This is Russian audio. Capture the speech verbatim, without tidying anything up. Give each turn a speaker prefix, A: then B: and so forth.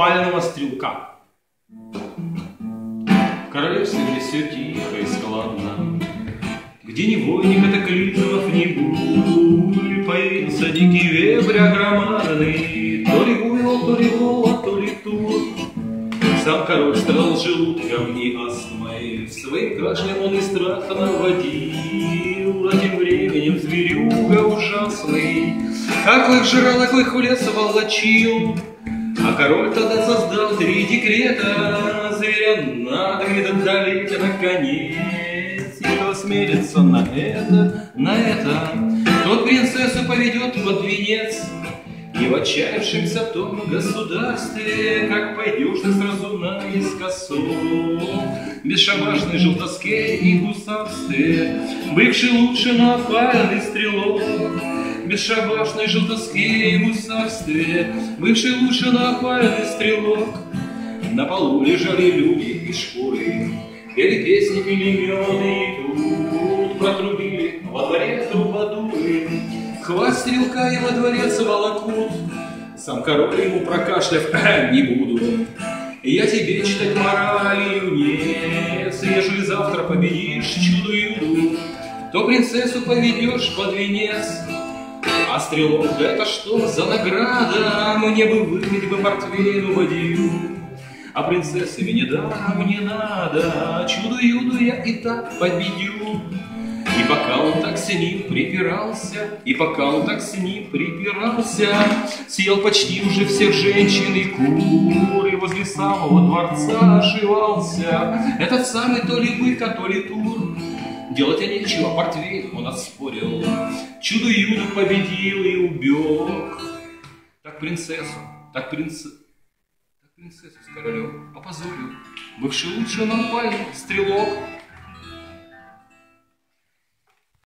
A: опального стрелка. В королевстве, где все тихо и складно, где ни вой, ни катаклизмов, ни бурь, появился дикий вепрь огромадный, то ли буйвол, то ли волк, то ли тур. Сам король страдал желудком и астмой, своим кашлем он и страх наводил, а тем временем зверюга ужасный, аклых жрал, аклых в лес волочил. А король тогда создал три декрета: зверя надо где-то одолеть, а наконец, и кто осмелится на это, на это, тот принцессу поведет под венец. И в отчаявшемся в том государстве, как пойдешь ты сразу наискосок, бесшабашный желтоске и гусарстве, бывший лучше напальный стрелок. Бесшабашной желтоске и гусарстве, бывший лучше напальный стрелок. На полу лежали люди и шкуры, пели песни, пили мед, и тут протрубили во дворе трубадуры. Хвост стрелка и во дворец волокут. Сам король ему прокашляв: не буду я тебе читать морали, юнец. Ежели завтра победишь чудо-юду, то принцессу поведешь под венец. А стрелок, да это что за награда? Мне бы выпить бы портвейну водию, а принцессы мне даром не надо, чудо-юду я и так победю. И пока он так с ним припирался, и пока он так с ним припирался, съел почти уже всех женщин и кур, и возле самого дворца ошивался этот самый то ли бык, а то ли тур. Делать нечего, портвейн он отспорил, чудо-юду победил и убег. Так принцессу, так принц... так принцессу с королем опозорил бывший лучше напальный стрелок.